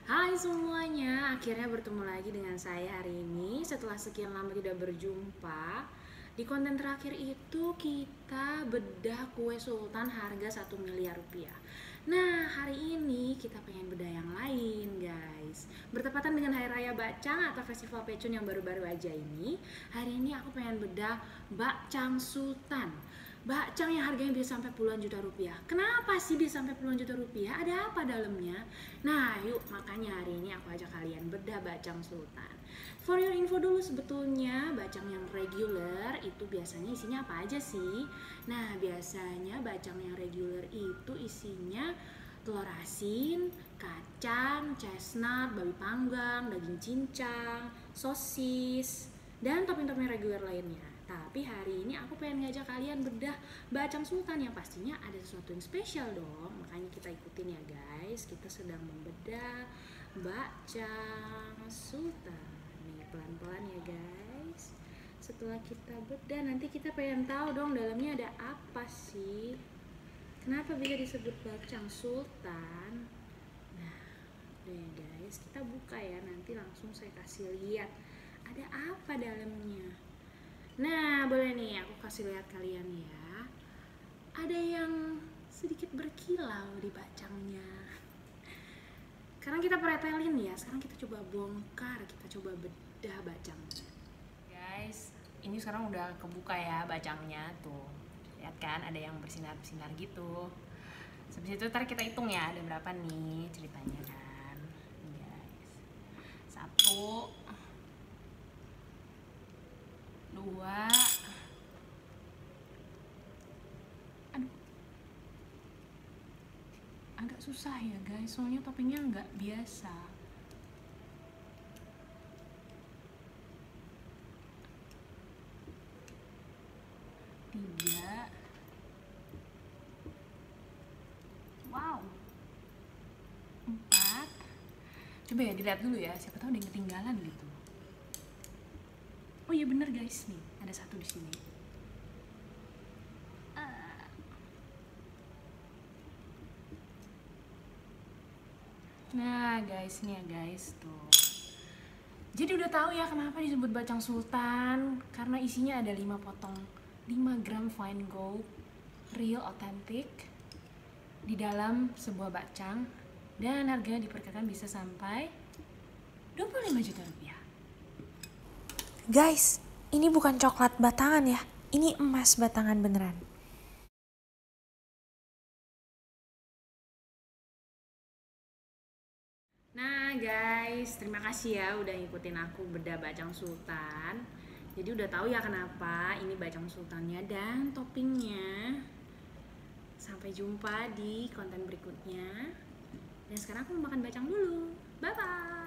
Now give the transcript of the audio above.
Hai semuanya, akhirnya bertemu lagi dengan saya hari ini setelah sekian lama tidak berjumpa. Di konten terakhir itu kita bedah kue sultan harga 1 miliar rupiah. Nah, hari ini kita pengen bedah yang lain guys. Bertepatan dengan Hari Raya Bacang atau Festival Pecun yang baru-baru aja ini, hari ini aku pengen bedah bakcang sultan. Bakcang yang harganya bisa sampai puluhan juta rupiah. Kenapa sih bisa sampai puluhan juta rupiah? Ada apa dalamnya? Nah, yuk makanya hari ini aku ajak kalian bedah bakcang sultan. For your info dulu, sebetulnya bakcang yang regular itu biasanya isinya apa aja sih? Nah, biasanya bakcang yang regular itu isinya telur asin, kacang, chestnut, babi panggang, daging cincang, sosis, dan topping-topping reguler lainnya. Tapi hari ini aku pengen ngajak kalian bedah bakcang sultan yang pastinya ada sesuatu yang spesial dong. Makanya kita ikutin ya guys. Kita sedang membedah bakcang sultan. Nih pelan-pelan ya guys. Setelah kita bedah nanti kita pengen tahu dong dalamnya ada apa sih. Kenapa bisa disebut bakcang sultan? Nah, udah ya guys, kita buka ya. Nanti langsung saya kasih lihat ada apa dalamnya. Nah, boleh nih aku kasih lihat kalian ya. Ada yang sedikit berkilau di bacangnya. Sekarang kita pretelin ya. Sekarang kita coba bongkar, kita coba bedah bacangnya. Guys, ini sekarang udah kebuka ya bacangnya tuh. Lihat kan ada yang bersinar-bersinar gitu. Habis itu ntar kita hitung ya ada berapa nih ceritanya kan. Nih guys. 1 2. Aduh. Agak susah ya guys, soalnya toppingnya nggak biasa. 3. Wow. 4. Coba ya dilihat dulu ya, siapa tahu ada yang ketinggalan gitu. Oh iya bener guys, nih ada 1 di sini. Nah guys, nih ya guys tuh. Jadi udah tahu ya kenapa disebut bacang sultan, karena isinya ada 5 potong 5 gram fine gold real authentic di dalam sebuah bacang, dan harganya diperkirakan bisa sampai 25 juta rupiah. Guys, ini bukan coklat batangan ya, ini emas batangan beneran. Nah guys, terima kasih ya udah ngikutin aku bedah bacang sultan. Jadi udah tahu ya kenapa ini bacang sultannya dan toppingnya. Sampai jumpa di konten berikutnya. Dan sekarang aku mau makan bacang dulu. Bye bye.